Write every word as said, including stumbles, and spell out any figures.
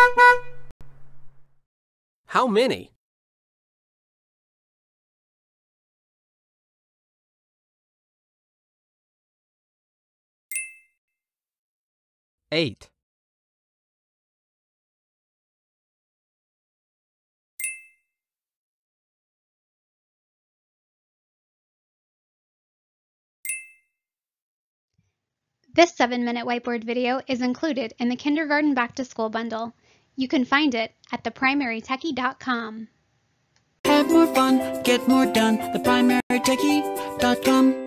How many? Eight. This seven minute whiteboard video is included in the Kindergarten Back to School bundle. You can find it at the primary techie dot com. Have more fun, get more done, the primary techie dot com.